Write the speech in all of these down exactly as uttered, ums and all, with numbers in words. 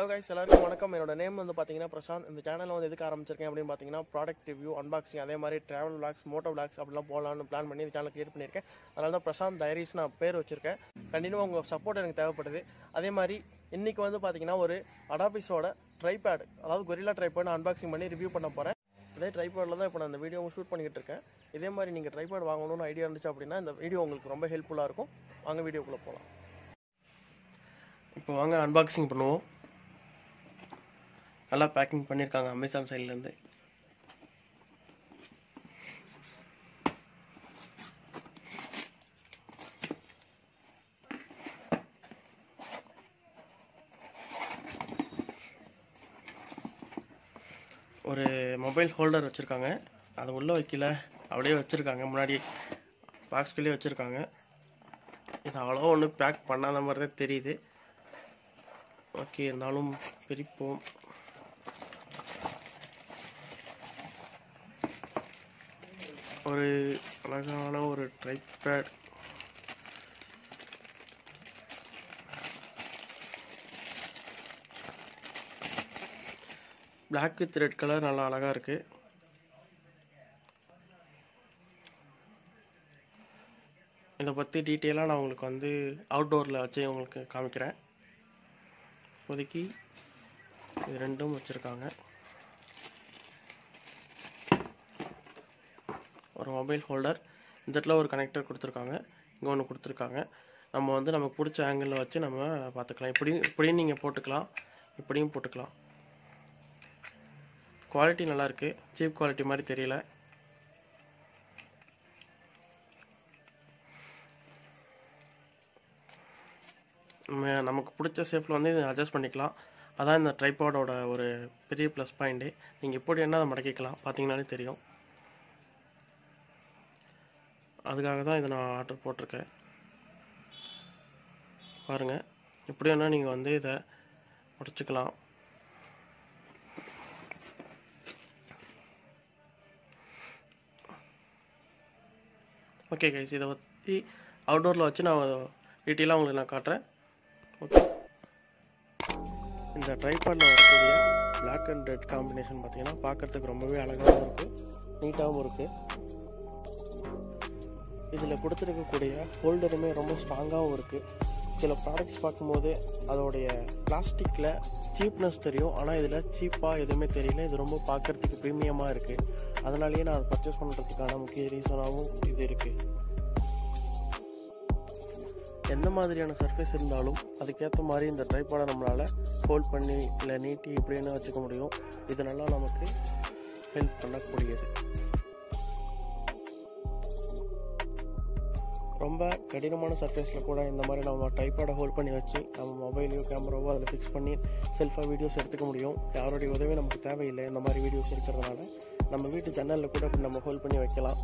Hello guys, எல்லாருக்கும் வணக்கம். என்னோட நேம் வந்து பாத்தீங்கன்னா பிரசாந்த். இந்த சேனல்ல வந்து எதுக்கு ஆரம்பிச்சிருக்கேன் அப்படினு பாத்தீங்கன்னா ப்ராடக்ட் ரிவ்யூ, அன்பாக்சிங், அதே மாதிரி டிராவல் vlogs, மோட்டோ vlogs அப்படிலாம் போடலாம்னு பிளான் பண்ணி இந்த சேனலை கிரியேட் பண்ணியிருக்கேன். அதனால தான் பிரசாந்த் டைரிஸ் நான் பேர் வச்சிருக்கேன். கண்டினியூவா உங்க சப்போர்ட் எனக்கு தேவைப்படுது. அதே மாதிரி இன்னைக்கு வந்து பாத்தீங்கன்னா ஒரு adofysோட ட்ரைபேட், அதாவது கொரில்லா ட்ரைபேட் அன்பாக்சிங் பண்ணி ரிவ்யூ பண்ண போறேன். அதே ட்ரைபேட்ல தான் இப்போ நான் இந்த வீடியோவும் ஷூட் பண்ணிட்டு இருக்கேன். இதே மாதிரி நீங்க ட்ரைபேட் வாங்கணும்னு ஐடியா இருந்துச்சு அப்படின்னா இந்த வீடியோ உங்களுக்கு ரொம்ப ஹெல்ப்ஃபுல்லா இருக்கும். வாங்க வீடியோக்குள்ள போலாம். இப்போ வாங்க அன்பாக்சிங் பண்ணுவோம். நல்லா பேக்கிங் பண்ணியிருக்காங்க அமேசான் சைட்லேருந்து. ஒரு மொபைல் ஹோல்டர் வச்சுருக்காங்க, அதை உள்ளே வைக்கல, அப்படியே வச்சுருக்காங்க. முன்னாடி பாக்ஸ்குள்ளேயே வச்சுருக்காங்க. இது அவ்வளோ ஒன்றும் பேக் பண்ணாத மாதிரி தான் தெரியுது. ஓகே, இருந்தாலும் பிரிப்போம். ஒரு அழகான ஒரு tripod, black with red colour, நல்லா அழகாக இருக்குது. இதை பற்றி டீட்டெயிலாக நான் உங்களுக்கு வந்து அவுட்டோரில் வச்சு உங்களுக்கு காமிக்கிறேன். இப்போதைக்கு இது ரெண்டும் வச்சுருக்காங்க. ஒரு மொபைல் ஹோல்டர், இந்த இடத்துல ஒரு கனெக்டர் கொடுத்துருக்காங்க, இங்கே ஒன்று கொடுத்துருக்காங்க. நம்ம வந்து நமக்கு பிடிச்ச ஆங்கிளில் வச்சு நம்ம பார்த்துக்கலாம். இப்படியும் இப்படியும் நீங்கள் போட்டுக்கலாம், இப்படியும் போட்டுக்கலாம். குவாலிட்டி நல்லாயிருக்கு, சீப் குவாலிட்டி மாதிரி தெரியல. நமக்கு பிடிச்ச ஷேப்பில் வந்து இதை அட்ஜஸ்ட் பண்ணிக்கலாம். அதான் இந்த ட்ரைபாடோட ஒரு பெரிய ப்ளஸ் பாயிண்ட்டு. நீங்கள் இப்படி என்ன அதை மடக்கிக்கலாம், பார்த்தீங்கன்னாலே தெரியும். அதுக்காக தான் இதை நான் ஆர்டர் போட்டிருக்கேன். பாருங்கள், இப்படி வேணா நீங்கள் வந்து இதை உடச்சிக்கலாம். ஓகே கைஸ், இதை பற்றி அவுட்டோரில் வச்சு நான் டீட்டெயிலாக உங்களுக்கு நான் காட்டுறேன். ஓகே, இந்த ட்ரைபாடில் வரக்கூடிய பிளாக் அண்ட் ரெட் காம்பினேஷன் பார்த்தீங்கன்னா பார்க்குறதுக்கு ரொம்பவே அழகாகவும் இருக்குது, நீட்டாகவும் இருக்குது. இதில் கொடுத்துருக்கக்கூடிய ஹோல்டருமே ரொம்ப ஸ்ட்ராங்காகவும் இருக்குது. சில ப்ராடக்ட்ஸ் பார்க்கும்போது அதோடைய பிளாஸ்டிக்கில் சீப்னஸ் தெரியும், ஆனால் இதில் சீப்பாக எதுவுமே தெரியல. இது ரொம்ப பார்க்குறதுக்கு ப்ரீமியமாக இருக்குது. அதனாலேயே நான் அதை பர்ச்சேஸ் பண்ணுறதுக்கான முக்கிய ரீசனாகவும் இது இருக்குது. எந்த மாதிரியான சர்ஃபேஸ் இருந்தாலும் அதுக்கேற்ற மாதிரி இந்த ட்ரைபாடை நம்மளால் ஹோல்ட் பண்ணி இல்லை நீட்டி இப்படின்னு வச்சுக்க முடியும். இது நல்லா நமக்கு ஹெல்ப் பண்ணக்கூடியது. ரொம்ப கடினமான சர்ஃபேஸில் கூட இந்த மாதிரி நம்ம ட்ரைபாடை ஹோல்ட் பண்ணி வச்சு நம்ம மொபைலையோ கேமராவோ அதில் ஃபிக்ஸ் பண்ணி செல்ஃபாக வீடியோஸ் எடுத்துக்க முடியும். யாருடைய உதவி நமக்கு தேவையில்லை. இந்த மாதிரி வீடியோஸ் இருக்கிறதுனால நம்ம வீட்டு ஜன்னலில் கூட இப்படி நம்ம ஹோல்ட் பண்ணி வைக்கலாம்.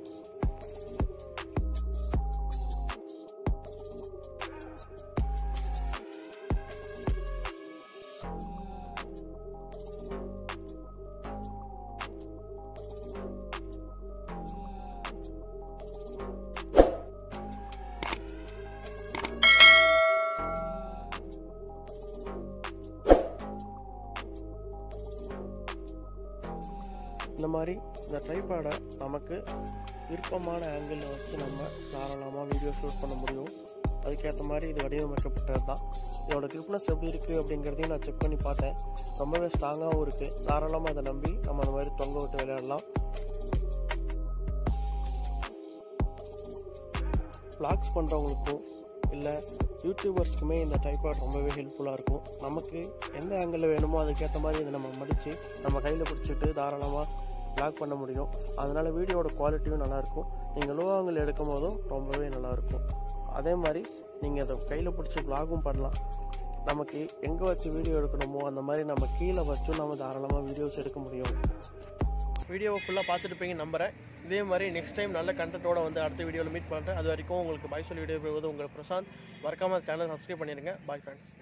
இந்த மாதிரி இந்த ட்ரைபாடை நமக்கு விருப்பமான ஆங்கிளில் வச்சு நம்ம தாராளமாக வீடியோ ஷூட் பண்ண முடியும். அதுக்கேற்ற மாதிரி இது வடிவமைக்கப்பட்டது தான். இதோட கிரிப்னஸ் எப்படி இருக்குது அப்படிங்கிறதையும் நான் செக் பண்ணி பார்த்தேன். ரொம்பவே ஸ்ட்ராங்காகவும் இருக்குது. தாராளமாக அதை நம்பி நம்ம அந்த மாதிரி தொங்க விட்டு விளையாடலாம். vlogs பண்ணுறவங்களுக்கும் இல்லை யூடியூபர்ஸ்க்குமே இந்த ட்ரைபாட் ரொம்பவே ஹெல்ப்ஃபுல்லாக இருக்கும். நமக்கு எந்த ஆங்கிளில் வேணுமோ அதுக்கேற்ற மாதிரி இதை நம்ம மடித்து நம்ம கையில் பிடிச்சிட்டு தாராளமாக vlog பண்ண முடியும். அதனால் வீடியோட குவாலிட்டியும் நல்லாயிருக்கும். நீங்கள் லோ ஆங்கிள் எடுக்கும் போதும் ரொம்பவே நல்லாயிருக்கும். அதே மாதிரி நீங்கள் அதை கையில் பிடிச்சி vlogகும் பண்ணலாம். நமக்கு எங்கே வச்சு வீடியோ எடுக்கணுமோ அந்த மாதிரி நம்ம கீழே வச்சும் நம்ம தாராளமாக வீடியோஸ் எடுக்க முடியும். வீடியோவை ஃபுல்லாக பார்த்துட்டு நம்புகிறேன். இதே மாதிரி நெக்ஸ்ட் டைம் நல்ல கண்டென்ட்டோட வந்து அடுத்த வீடியோவில் மீட் பண்ணுறேன். அது வரைக்கும் உங்களுக்கு பாய் சொல்லி வீடியோ போகுது உங்கள் பிரசாந்த். மறக்காமல் சேனல் சப்ஸ்கிரைப் பண்ணிடுங்க. Bye friends.